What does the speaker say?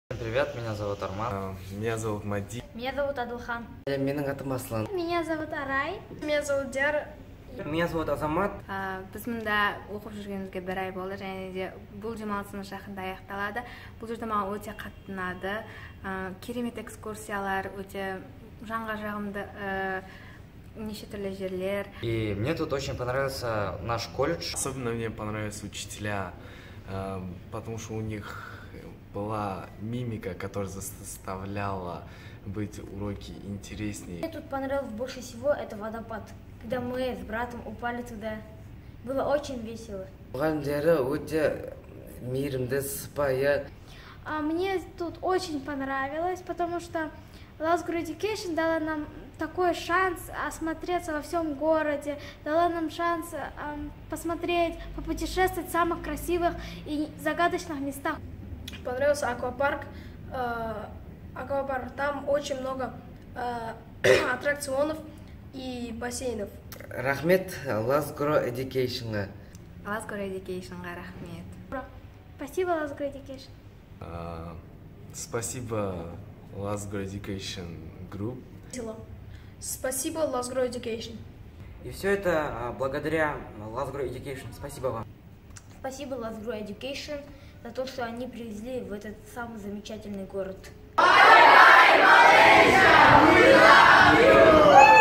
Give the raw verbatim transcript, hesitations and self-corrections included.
Привет, меня зовут Арман. Меня зовут Мади. Меня зовут Адылхан. Менің атым Аслан. Меня зовут Арай. Меня зовут Диара. Меня зовут Азамат. Біз мында оқып жүргенімізге бір ай болды, және де бұл демалысымыз жақында аяқталады. Бұл жерде маған өте қатты ұнады. Керемет экскурсиялар, өте жанға жағымды неше түрлі жерлер. И мне тут очень понравился наш колледж. Особенно мне понравились учителя, потому что у них была мимика, которая заставляла быть уроки интереснее. Мне тут понравилось больше всего это водопад. Когда мы с братом упали туда, было очень весело. А мне тут очень понравилось, потому что Last-Grade Education дала нам такой шанс осмотреться во всем городе, дала нам шанс э, посмотреть, попутешествовать в самых красивых и загадочных местах. Понравился аквапарк. Э, аквапарк. Там очень много э, аттракционов и бассейнов. Рахмет Last-Grade Education. Last-Grade Education'ға рахмет. Спасибо, Last-Grade Education. Uh, спасибо Last-Grade Education Group. Спасибо Last-Grade Education. И все это благодаря Last-Grade Education. Спасибо вам. Спасибо Last-Grade Education за то, что они привезли в этот самый замечательный город. Bye bye, Malaysia! We love you!